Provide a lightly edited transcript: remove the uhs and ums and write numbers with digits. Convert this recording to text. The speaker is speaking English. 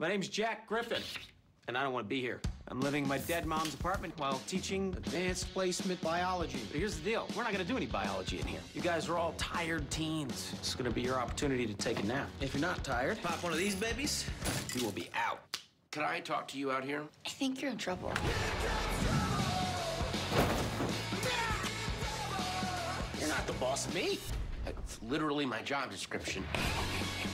My name's Jack Griffin, and I don't want to be here. I'm living in my dead mom's apartment while teaching advanced placement biology. But here's the deal. We're not going to do any biology in here. You guys are all tired teens. It's going to be your opportunity to take a nap. If you're not tired, pop one of these babies, you will be out. Can I talk to you out here? I think you're in trouble. You're not the boss of me. It's literally my job description.